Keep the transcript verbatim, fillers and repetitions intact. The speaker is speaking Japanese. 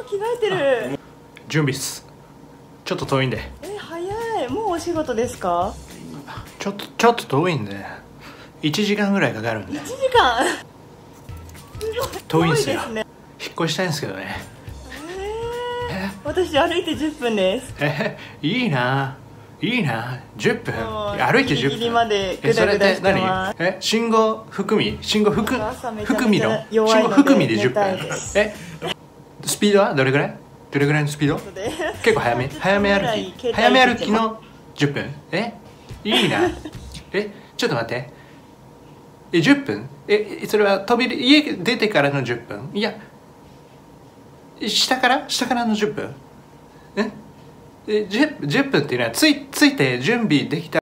着替えてる。 準備っす。ちょっと遠いんで。 え、早い。もうお仕事ですか？ ちょっとちょっと遠いんでいちじかんぐらいかかるんで。 いちじかん遠いんすよ。 遠いですね。 引っ越したいんですけどね。 えー、私歩いてじゅっぷんです。 えいいないいな。じゅっぷんもう歩いてじゅっぷん。 ギリギリまでグダグダしてます。 え、信号含み信号含朝めちゃめちゃ含みの弱いので信号含みでじゅっぷん。 寝たいです。 え、スピードはどれぐらい？どれぐらいのスピード？結構早め早め歩き早め歩きのじゅっぷん。えいいな。えちょっと待って、えじゅっぷん、えそれは飛び家出てからのじゅっぷん？いや下から下からのじゅっぷん？ええ 10, じゅっぷんっていうのはついついて準備できた